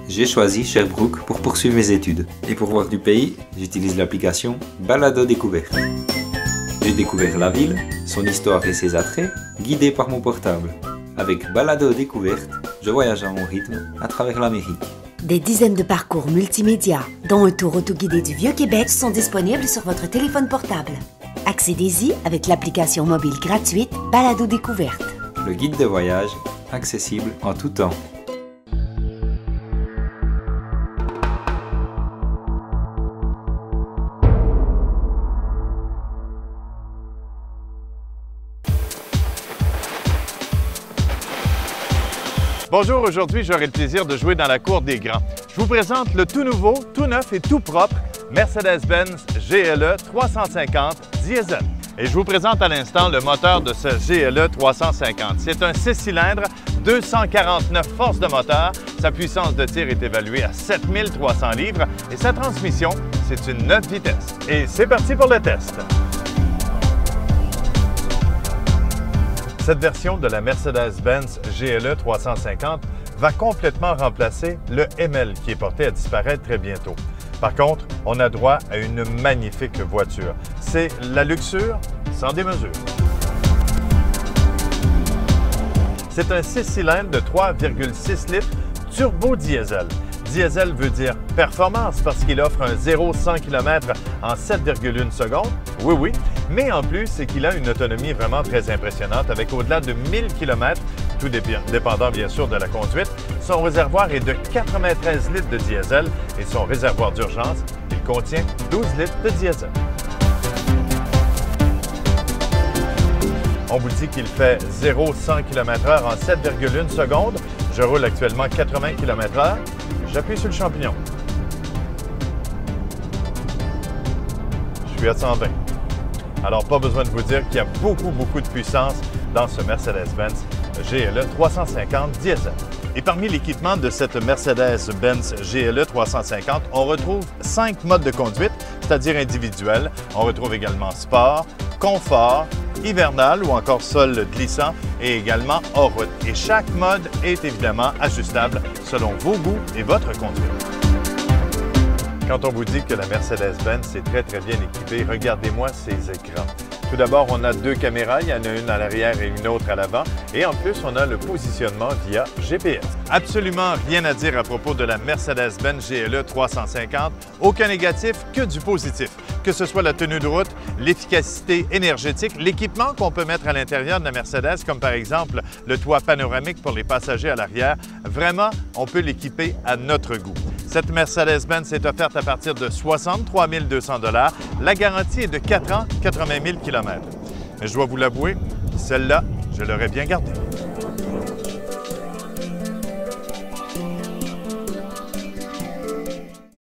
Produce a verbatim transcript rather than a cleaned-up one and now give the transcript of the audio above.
j'ai choisi Sherbrooke pour poursuivre mes études. Et pour voir du pays, j'utilise l'application Balado Découverte. J'ai découvert la ville, son histoire et ses attraits, guidé par mon portable. Avec Balado Découverte, je voyage à mon rythme à travers l'Amérique. Des dizaines de parcours multimédia, dont un tour auto-guidé du Vieux-Québec, sont disponibles sur votre téléphone portable. Accédez-y avec l'application mobile gratuite Balado Découverte. Le guide de voyage, accessible en tout temps. Bonjour, aujourd'hui j'aurai le plaisir de jouer dans la cour des grands. Je vous présente le tout nouveau, tout neuf et tout propre Mercedes-Benz G L E trois cent cinquante Diesel. Et je vous présente à l'instant le moteur de ce G L E trois cent cinquante. C'est un six cylindres, deux cent quarante-neuf forces de moteur. Sa puissance de tir est évaluée à sept mille trois cents livres et sa transmission, c'est une neuf vitesses. Et c'est parti pour le test! Cette version de la Mercedes-Benz G L E trois cent cinquante va complètement remplacer le M L qui est porté à disparaître très bientôt. Par contre, on a droit à une magnifique voiture. C'est la luxure sans démesure. C'est un six cylindres de trois virgule six litres turbo diesel. Diesel veut dire performance parce qu'il offre un zéro à cent kilomètres en sept virgule une secondes. Oui, oui. Mais en plus, c'est qu'il a une autonomie vraiment très impressionnante avec au-delà de mille kilomètres, tout dépendant bien sûr de la conduite. Son réservoir est de quatre-vingt-treize litres de diesel et son réservoir d'urgence, il contient douze litres de diesel. On vous dit qu'il fait zéro à cent kilomètres heure en sept virgule une secondes. Je roule actuellement quatre-vingts kilomètres heure. J'appuie sur le champignon. Je suis à cent vingt. Alors, pas besoin de vous dire qu'il y a beaucoup, beaucoup de puissance dans ce Mercedes-Benz G L E trois cent cinquante Diesel. Et parmi l'équipement de cette Mercedes-Benz G L E trois cent cinquante, on retrouve cinq modes de conduite, c'est-à-dire individuels. On retrouve également sport, confort, hivernal ou encore sol glissant et également hors route. Et chaque mode est évidemment ajustable selon vos goûts et votre conduite. Quand on vous dit que la Mercedes-Benz est très très bien équipée, regardez-moi ces écrans. Tout d'abord, on a deux caméras, il y en a une à l'arrière et une autre à l'avant. Et en plus, on a le positionnement via G P S. Absolument rien à dire à propos de la Mercedes-Benz G L E trois cent cinquante. Aucun négatif, que du positif. Que ce soit la tenue de route, l'efficacité énergétique, l'équipement qu'on peut mettre à l'intérieur de la Mercedes, comme par exemple le toit panoramique pour les passagers à l'arrière, vraiment, on peut l'équiper à notre goût. Cette Mercedes-Benz est offerte à partir de soixante-trois mille deux cents dollars. La garantie est de quatre ans, quatre-vingt mille kilomètres. Mais je dois vous l'avouer, celle-là, je l'aurais bien gardée.